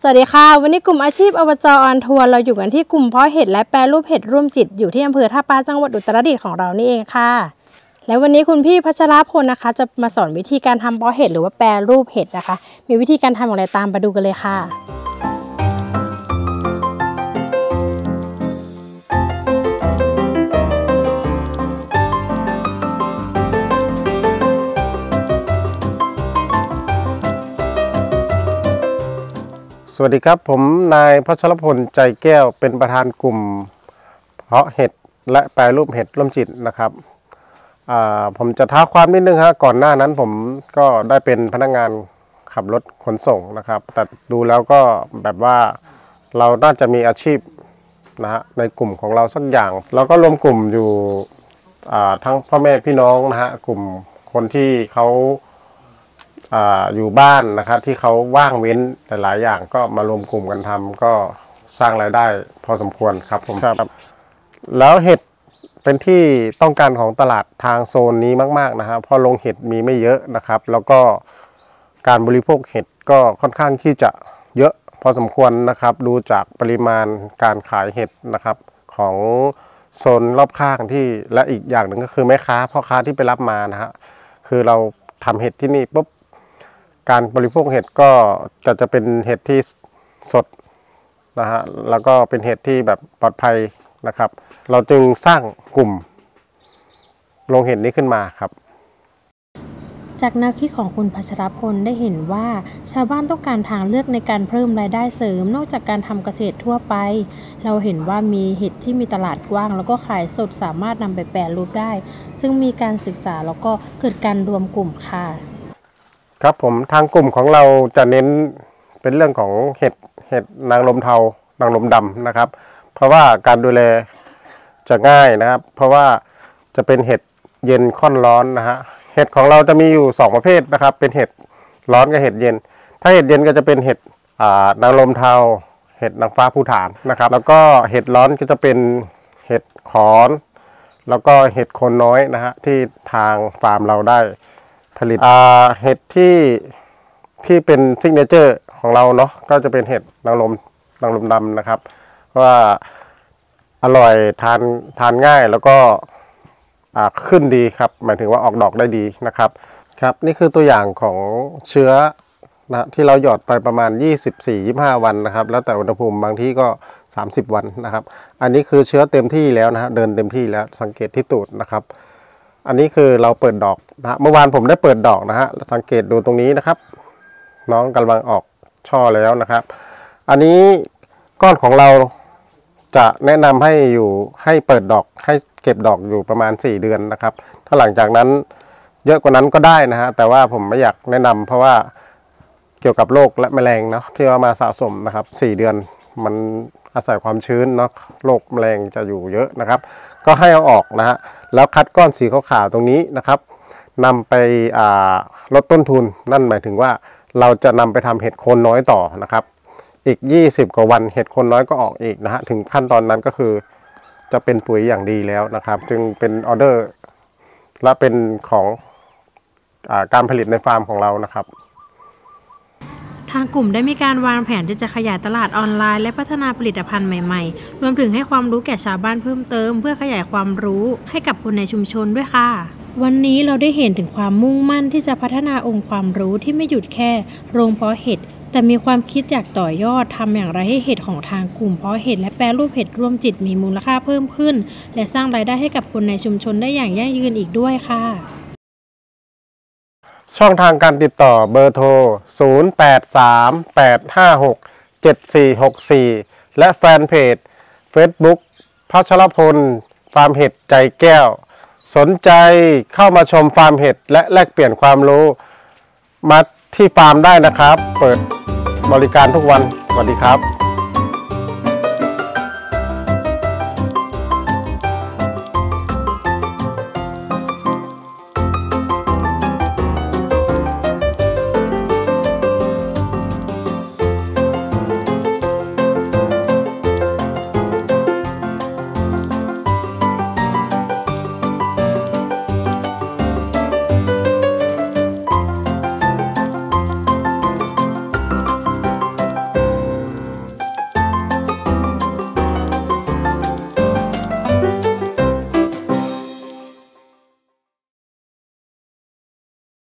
สวัสดีค่ะวันนี้กลุ่มอาชีพอบจ.ออนทัวร์เราอยู่กันที่กลุ่มเพาะเห็ดและแปรรูปเห็ดร่วมจิตอยู่ที่อำเภอท่าปลาจังหวัดอุตรดิตถ์ของเรานี่เองค่ะและวันนี้คุณพี่พัชรพลนะคะจะมาสอนวิธีการทำเพาะเห็ดหรือว่าแปรรูปเห็ดนะคะมีวิธีการทำอย่างไรตามไปดูกันเลยค่ะสวัสดีครับผมนายพัชรพลใจแก้วเป็นประธานกลุ่มเพาะเห็ดและแปรรูปเห็ดร่วมจิตนะครับผมจะท้าความนิดนึงฮะก่อนหน้านั้นผมก็ได้เป็นพนักงานขับรถขนส่งนะครับแต่ดูแล้วก็แบบว่าเราน่าจะมีอาชีพนะฮะในกลุ่มของเราสักอย่างเราก็รวมกลุ่มอยู่ทั้งพ่อแม่พี่น้องนะฮะกลุ่มคนที่เขาอยู่บ้านนะครับที่เขาว่างเว้นหลายๆอย่างก็มารวมกลุ่มกันทำก็สร้างรายได้พอสมควรครับผมครับแล้วเห็ดเป็นที่ต้องการของตลาดทางโซนนี้มากๆนะครับเพราะลงเห็ดมีไม่เยอะนะครับแล้วก็การบริโภคเห็ดก็ค่อนข้างที่จะเยอะพอสมควรนะครับดูจากปริมาณการขายเห็ดนะครับของโซนรอบข้างที่และอีกอย่างหนึ่งก็คือแม่ค้าพ่อค้าที่ไปรับมานะฮะคือเราทำเห็ดที่นี่ปุ๊บการบริโภคเห็ดก็จะเป็นเห็ดที่สดนะฮะแล้วก็เป็นเห็ดที่แบบปลอดภัยนะครับเราจึงสร้างกลุ่มโรงเห็ดนี้ขึ้นมาครับจากแนวคิดของคุณพัชรพลได้เห็นว่าชาวบ้านต้องการทางเลือกในการเพิ่มรายได้เสริมนอกจากการทำเกษตรทั่วไปเราเห็นว่ามีเห็ดที่มีตลาดกว้างแล้วก็ขายสดสามารถนำไปแปรรูปได้ซึ่งมีการศึกษาแล้วก็เกิดการรวมกลุ่มค่ะครับผมทางกลุ่มของเราจะเน้นเป็นเรื่องของเห็ดนางลมเทานางลมดำนะครับเพราะว่าการดูแลจะง่ายนะครับเพราะว่าจะเป็นเห็ดเย็นค่อนร้อนนะฮะเห็ดของเราจะมีอยู่2ประเภทนะครับเป็นเห็ดร้อนกับเห็ดเย็นถ้าเห็ดเย็นก็จะเป็นเห็ดนางลมเทาเห็ดนางฟ้าภูฐานนะครับแล้วก็เห็ดร้อนก็จะเป็นเห็ดขอนแล้วก็เห็ดโคนน้อยนะฮะที่ทางฟาร์มเราได้ผลิตเห็ดที่เป็นซิกเนเจอร์ของเราเนาะก็จะเป็นเห็ดนางลมดำนะครับว่าอร่อยทานง่ายแล้วก็ขึ้นดีครับหมายถึงว่าออกดอกได้ดีนะครับครับนี่คือตัวอย่างของเชื้อนะที่เราหยอดไปประมาณ 24-25 วันนะครับแล้วแต่อุณหภูมิบางที่ก็30 วันนะครับอันนี้คือเชื้อเต็มที่แล้วนะฮะเดินเต็มที่แล้วสังเกตที่ตูดนะครับอันนี้คือเราเปิดดอกนะเมื่อวานผมได้เปิดดอกนะฮะสังเกตดูตรงนี้นะครับน้องกำลังออกช่อแล้วนะครับอันนี้ก้อนของเราจะแนะนำให้เปิดดอกให้เก็บดอกอยู่ประมาณ4 เดือนนะครับถ้าหลังจากนั้นเยอะกว่านั้นก็ได้นะฮะแต่ว่าผมไม่อยากแนะนำเพราะว่าเกี่ยวกับโรคและแมลงเนาะที่ว่ามาสะสมนะครับ4 เดือนมันอาศัยความชื้นเนาะโรคแมลงจะอยู่เยอะนะครับก็ให้เอาออกนะฮะแล้วคัดก้อนสีขาวๆตรงนี้นะครับนำไปลดต้นทุนนั่นหมายถึงว่าเราจะนำไปทำเห็ดโคนน้อยต่อนะครับอีก20 กว่าวันเห็ดโคนน้อยก็ออกอีกนะฮะถึงขั้นตอนนั้นก็คือจะเป็นปุ๋ยอย่างดีแล้วนะครับจึงเป็นออเดอร์และเป็นของการผลิตในฟาร์มของเรานะครับทางกลุ่มได้มีการวางแผนที่จะขยายตลาดออนไลน์และพัฒนาผลิตภัณฑ์ใหม่ๆรวมถึงให้ความรู้แก่ชาวบ้านเพิ่มเติมเพื่อขยายความรู้ให้กับคนในชุมชนด้วยค่ะวันนี้เราได้เห็นถึงความมุ่งมั่นที่จะพัฒนาองค์ความรู้ที่ไม่หยุดแค่โรงเพาะเห็ดแต่มีความคิดอยากต่อยอดทำอย่างไรให้เห็ดของทางกลุ่มเพาะเห็ดและแปรรูปเห็ดร่วมจิตมีมูลค่าเพิ่มขึ้นและสร้างรายได้ให้กับคนในชุมชนได้อย่างยั่งยืนอีกด้วยค่ะช่องทางการติดต่อเบอร์โทร 0838567464 และแฟนเพจ Facebook พัชรพลฟาร์มเห็ดใจแก้วสนใจเข้ามาชมฟาร์มเห็ดและแลกเปลี่ยนความรู้มาที่ฟาร์มได้นะครับเปิดบริการทุกวันสวัสดีครับ